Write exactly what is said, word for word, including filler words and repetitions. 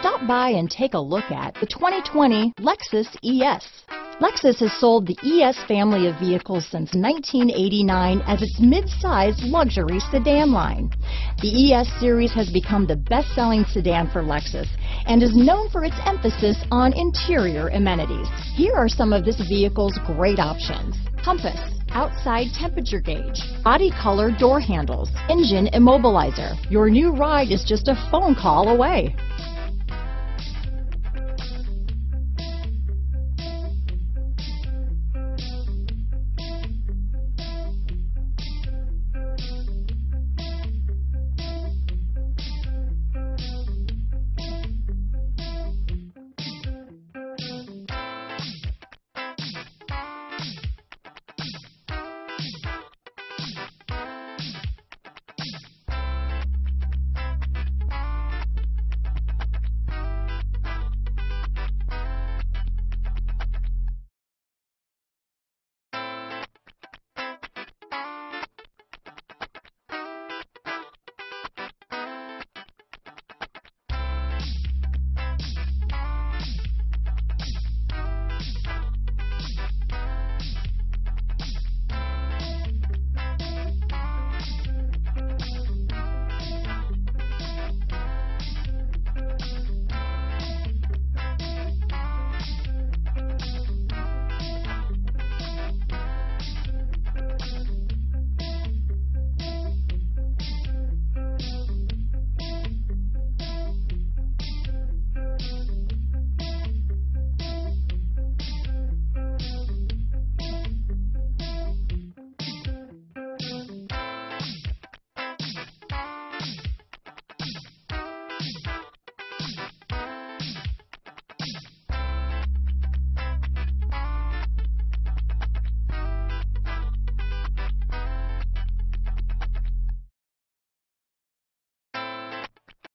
Stop by and take a look at the twenty twenty Lexus E S. Lexus has sold the E S family of vehicles since nineteen eighty-nine as its mid-size luxury sedan line. The E S series has become the best-selling sedan for Lexus and is known for its emphasis on interior amenities. Here are some of this vehicle's great options: compass, outside temperature gauge, body color door handles, engine immobilizer. Your new ride is just a phone call away.